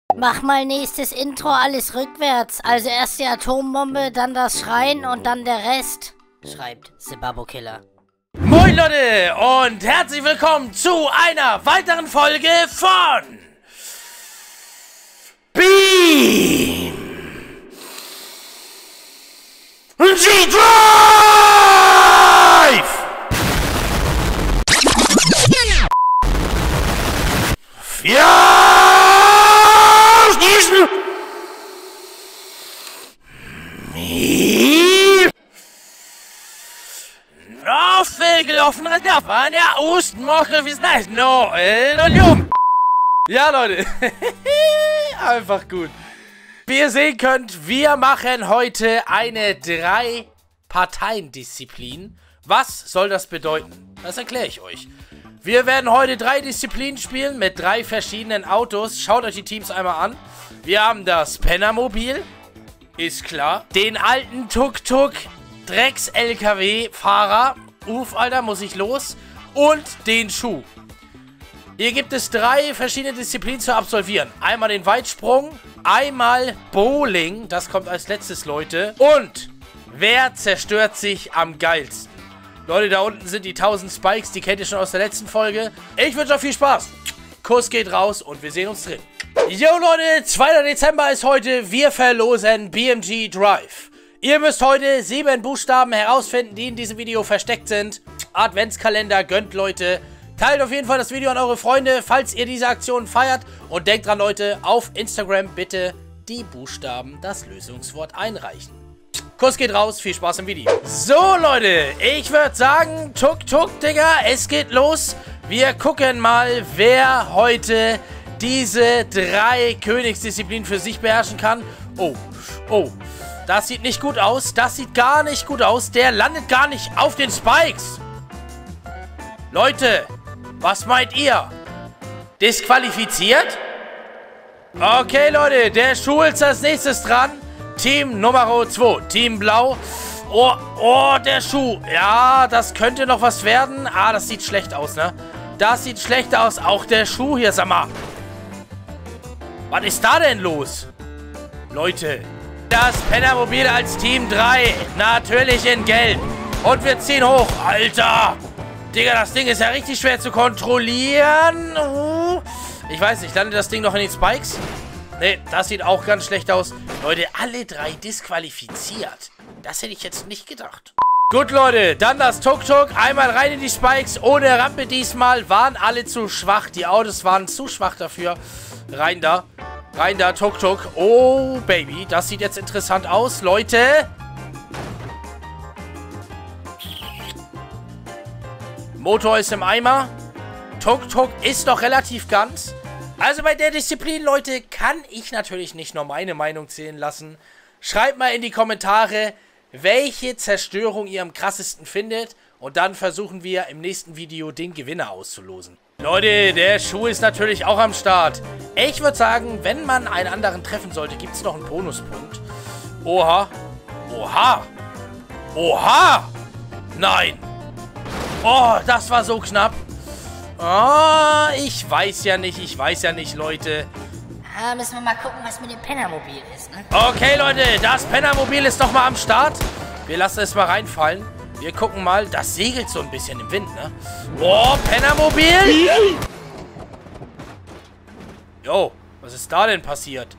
Mach mal nächstes Intro alles rückwärts. Also erst die Atombombe, dann das Schreien und dann der Rest. Schreibt Sebabo Killer. Moin Leute und herzlich willkommen zu einer weiteren Folge von BeamG Drive! Ja, Leute. Einfach gut. Wie ihr sehen könnt, wir machen heute eine 3-Parteien-Disziplin. Was soll das bedeuten? Das erkläre ich euch. Wir werden heute 3 Disziplinen spielen mit 3 verschiedenen Autos. Schaut euch die Teams einmal an. Wir haben das Pennermobil, ist klar. Den alten Tuk-Tuk, Drecks-LKW-Fahrer. Uff, Alter, muss ich los. Und den Schuh. Hier gibt es 3 verschiedene Disziplinen zu absolvieren. Einmal den Weitsprung, einmal Bowling, das kommt als letztes, Leute. Und wer zerstört sich am geilsten? Leute, da unten sind die 1000 Spikes, die kennt ihr schon aus der letzten Folge. Ich wünsche euch viel Spaß. Kuss geht raus und wir sehen uns drin. Jo Leute, 2. Dezember ist heute, wir verlosen BeamG Drive. Ihr müsst heute 7 Buchstaben herausfinden, die in diesem Video versteckt sind. Adventskalender gönnt, Leute. Teilt auf jeden Fall das Video an eure Freunde, falls ihr diese Aktion feiert. Und denkt dran, Leute, auf Instagram bitte die Buchstaben, das Lösungswort einreichen. Kuss geht raus, viel Spaß im Video. So, Leute, ich würde sagen, Tuk-Tuk, Digga, es geht los. Wir gucken mal, wer heute diese 3 Königsdisziplinen für sich beherrschen kann. Oh, das sieht nicht gut aus. Das sieht gar nicht gut aus. Der landet gar nicht auf den Spikes. Leute, was meint ihr? Disqualifiziert? Okay, Leute, der Schuh ist als nächstes dran. Team Nummer 2, Team Blau. Oh, der Schuh. Ja, das könnte noch was werden. Ah, das sieht schlecht aus, ne? Das sieht schlecht aus. Auch der Schuh hier, sag mal. Was ist da denn los? Leute, das Pennermobil als Team 3. Natürlich in Gelb. Und wir ziehen hoch. Alter. Digga, das Ding ist ja richtig schwer zu kontrollieren. Ich weiß nicht, landet das Ding noch in den Spikes? Ne, das sieht auch ganz schlecht aus. Leute, alle 3 disqualifiziert. Das hätte ich jetzt nicht gedacht. Gut, Leute, dann das Tuk-Tuk. Einmal rein in die Spikes. Ohne Rampe diesmal. Waren alle zu schwach. Die Autos waren zu schwach dafür. Rein da. Rein da, Tuk-Tuk. Oh, Baby. Das sieht jetzt interessant aus, Leute. Motor ist im Eimer. Tuk-Tuk ist noch relativ ganz. Also bei der Disziplin, Leute, kann ich natürlich nicht nur meine Meinung zählen lassen. Schreibt mal in die Kommentare, welche Zerstörung ihr am krassesten findet. Und dann versuchen wir im nächsten Video den Gewinner auszulosen. Leute, der Schuh ist natürlich auch am Start. Ich würde sagen, wenn man einen anderen treffen sollte, gibt es noch einen Bonuspunkt. Oha. Oha. Oha. Nein. Oh, das war so knapp. Oh, ich weiß ja nicht, Leute. Müssen wir mal gucken, was mit dem Pennermobil ist, ne? Okay, Leute, das Pennermobil ist doch mal am Start. Wir lassen es mal reinfallen. Wir gucken mal, das segelt so ein bisschen im Wind, ne? Oh, Pennermobil! Jo, was ist da denn passiert?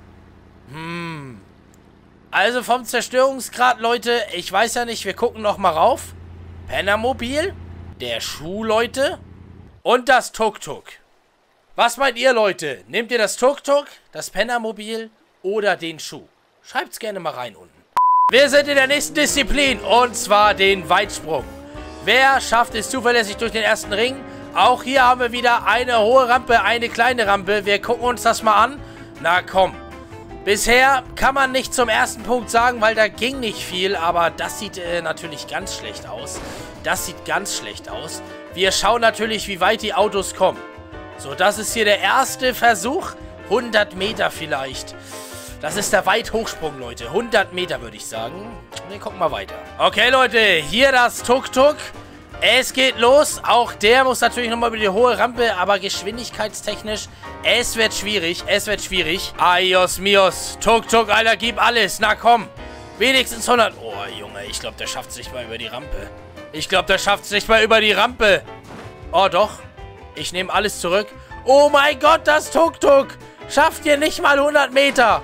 Also vom Zerstörungsgrad, Leute, ich weiß ja nicht, wir gucken noch mal rauf. Pennermobil, der Schuh, Leute, und das Tuk-Tuk. Was meint ihr, Leute? Nehmt ihr das Tuk-Tuk, das Pennermobil oder den Schuh? Schreibt's gerne mal rein unten. Wir sind in der nächsten Disziplin, und zwar den Weitsprung. Wer schafft es zuverlässig durch den ersten Ring? Auch hier haben wir wieder eine hohe Rampe, eine kleine Rampe. Wir gucken uns das mal an. Na komm. Bisher kann man nicht zum ersten Punkt sagen, weil da ging nicht viel, aber das sieht natürlich ganz schlecht aus. Das sieht ganz schlecht aus. Wir schauen natürlich, wie weit die Autos kommen. So, das ist hier der erste Versuch. 100 Meter vielleicht. Das ist der Weithochsprung, Leute. 100 Meter würde ich sagen. Wir gucken mal weiter. Okay, Leute, hier das Tuk-Tuk. Es geht los. Auch der muss natürlich nochmal über die hohe Rampe, aber geschwindigkeitstechnisch, es wird schwierig. Es wird schwierig. Ayos mios. Tuk-Tuk, Alter, gib alles. Na komm. Wenigstens 100. Oh, Junge, ich glaube, der schafft es nicht mal über die Rampe. Ich glaube, der schafft es nicht mal über die Rampe. Oh, doch. Ich nehme alles zurück. Oh mein Gott, das Tuk-Tuk schafft hier nicht mal 100 Meter.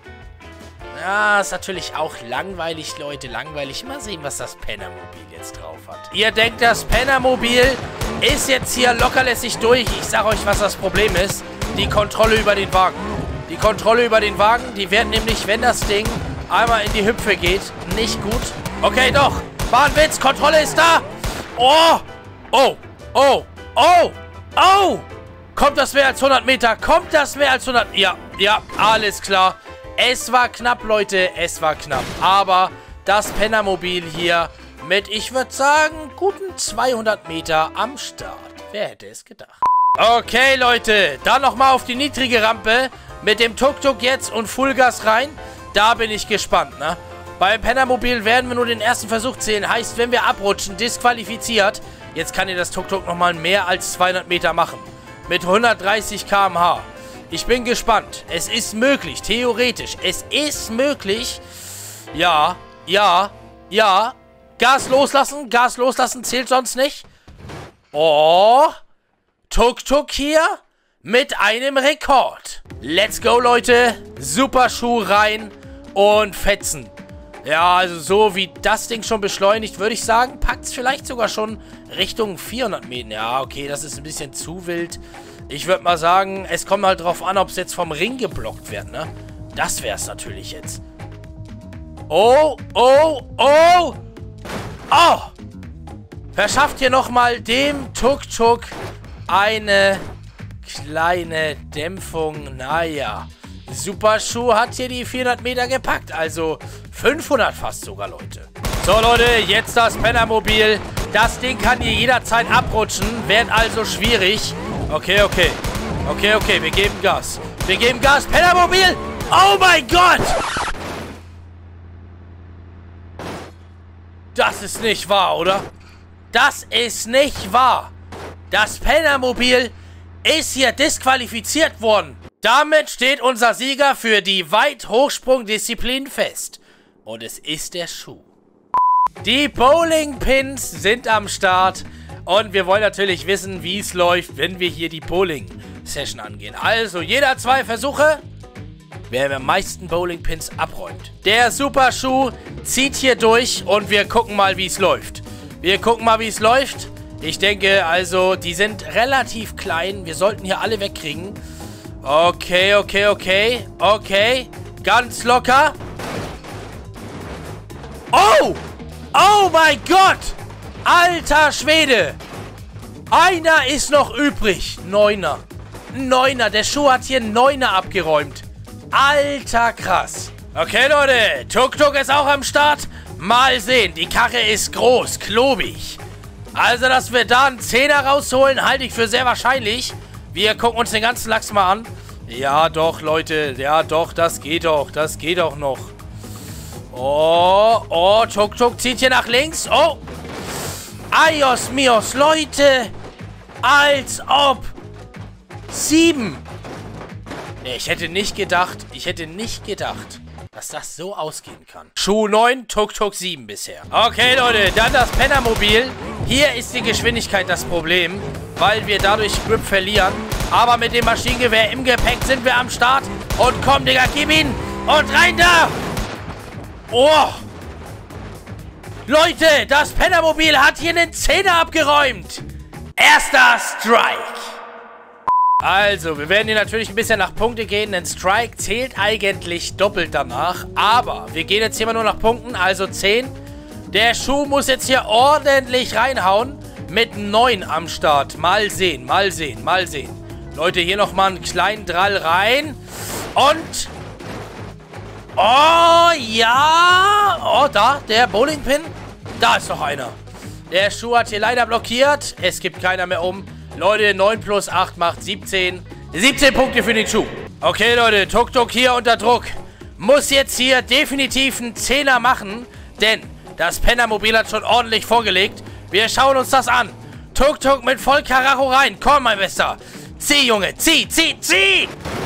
Ja, ist natürlich auch langweilig, Leute. Langweilig. Mal sehen, was das Pennermobil jetzt drauf hat. Ihr denkt, das Pennermobil ist jetzt hier lockerlässig durch. Ich sag euch, was das Problem ist. Die Kontrolle über den Wagen. Die Kontrolle über den Wagen, die wird nämlich, wenn das Ding einmal in die Hüpfe geht, nicht gut. Okay, doch. War ein Witz. Kontrolle ist da. Oh. Oh. Oh. Oh. Oh. Kommt das mehr als 100 Meter? Kommt das mehr als 100? Ja. Ja. Alles klar. Es war knapp, Leute. Es war knapp. Aber das Pennermobil hier mit, ich würde sagen, guten 200 Meter am Start. Wer hätte es gedacht? Okay, Leute. Dann nochmal auf die niedrige Rampe. Mit dem Tuk-Tuk jetzt und Fullgas rein. Da bin ich gespannt, ne? Beim Pennermobil werden wir nur den ersten Versuch zählen. Heißt, wenn wir abrutschen, disqualifiziert. Jetzt kann ihr das Tuk-Tuk nochmal mehr als 200 Meter machen. Mit 130 km/h. Ich bin gespannt. Es ist möglich, theoretisch. Es ist möglich. Ja, ja, ja. Gas loslassen, zählt sonst nicht. Oh. Tuk-Tuk hier mit einem Rekord. Let's go, Leute. Super Schuh rein und fetzen. Ja, also so wie das Ding schon beschleunigt, würde ich sagen, packt es vielleicht sogar schon Richtung 400 Meter. Ja, okay, das ist ein bisschen zu wild. Ich würde mal sagen, es kommt halt drauf an, ob es jetzt vom Ring geblockt wird, ne? Das wäre es natürlich jetzt. Oh, oh, oh! Oh! Verschafft hier nochmal dem Tuk-Tuk eine kleine Dämpfung. Naja. Super Schuh hat hier die 400 Meter gepackt. Also 500 fast sogar, Leute. So, Leute, jetzt das Pennermobil. Das Ding kann hier jederzeit abrutschen. Wird also schwierig. Okay, okay. Okay, okay, wir geben Gas. Wir geben Gas. Pennermobil! Oh mein Gott! Das ist nicht wahr, oder? Das ist nicht wahr. Das Pennermobil ist hier disqualifiziert worden. Damit steht unser Sieger für die Weithochsprung-Disziplin fest. Und es ist der Schuh. Die Bowling-Pins sind am Start. Und wir wollen natürlich wissen, wie es läuft, wenn wir hier die Bowling-Session angehen. Also, jeder 2 Versuche. Wer am meisten Bowling-Pins abräumt. Der Super-Schuh zieht hier durch und wir gucken mal, wie es läuft. Wir gucken mal, wie es läuft. Ich denke, also, die sind relativ klein. Wir sollten hier alle wegkriegen. Okay, okay, okay. Okay. Ganz locker. Oh! Oh mein Gott! Alter Schwede! Einer ist noch übrig. 9er. 9er. Der Schuh hat hier 9er abgeräumt. Alter, krass. Okay, Leute. Tuk-Tuk ist auch am Start. Mal sehen. Die Karre ist groß, klobig. Also, dass wir da einen 10er rausholen, halte ich für sehr wahrscheinlich. Wir gucken uns den ganzen Lachs mal an. Ja, doch, Leute. Ja, doch, das geht doch. Das geht doch noch. Oh, oh, Tuk-Tuk zieht hier nach links. Oh. Ayos mios, Leute. Als ob. 7. Nee, ich hätte nicht gedacht, dass das so ausgehen kann. Schuh 9, Tuk-Tuk 7 bisher. Okay, Leute, dann das Pennermobil. Hier ist die Geschwindigkeit das Problem, weil wir dadurch Grip verlieren. Aber mit dem Maschinengewehr im Gepäck sind wir am Start. Und komm, Digga, gib ihn. Und rein da. Oh. Leute, das Pennermobil hat hier einen 10er abgeräumt. Erster Strike. Also, wir werden hier natürlich ein bisschen nach Punkte gehen. Ein Strike zählt eigentlich doppelt danach. Aber wir gehen jetzt hier mal nur nach Punkten, also 10. Der Schuh muss jetzt hier ordentlich reinhauen. Mit 9 am Start. Mal sehen, mal sehen, mal sehen. Leute, hier nochmal einen kleinen Drall rein. Und... oh, ja. Oh, da, der Bowlingpin. Da ist noch einer. Der Schuh hat hier leider blockiert. Es gibt keiner mehr um. Leute, 9 plus 8 macht 17. 17 Punkte für den Schuh. Okay, Leute, Tuk-Tuk hier unter Druck. Muss jetzt hier definitiv einen 10er machen. Denn das Pennermobil hat schon ordentlich vorgelegt. Wir schauen uns das an. Tuk-Tuk mit Vollkaracho rein. Komm, mein Bester. Zieh, Junge. Zieh, zieh, zieh.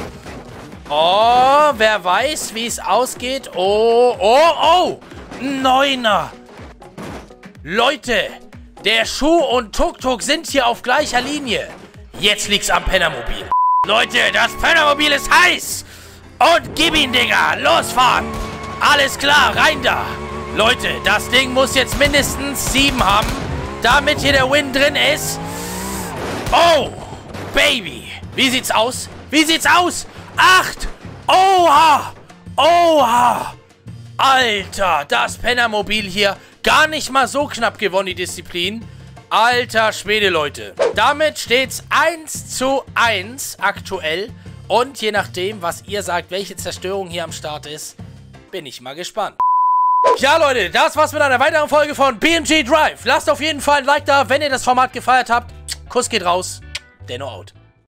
Oh, wer weiß, wie es ausgeht. Oh, oh, oh. Neuner. Leute, der Schuh und Tuk-Tuk sind hier auf gleicher Linie. Jetzt liegt's am Pennermobil. Leute, das Pennermobil ist heiß. Und gib ihn, Digga. Losfahren. Alles klar, rein da. Leute, das Ding muss jetzt mindestens 7 haben, damit hier der Win drin ist. Oh, Baby. Wie sieht's aus? Wie sieht's aus? 8. Oha. Oha. Alter, das Pennermobil hier. Gar nicht mal so knapp gewonnen, die Disziplin. Alter Schwede, Leute. Damit steht's 1:1 aktuell. Und je nachdem, was ihr sagt, welche Zerstörung hier am Start ist, bin ich mal gespannt. Ja, Leute, das war's mit einer weiteren Folge von BMG Drive. Lasst auf jeden Fall ein Like da, wenn ihr das Format gefeiert habt. Kuss geht raus. Denno out.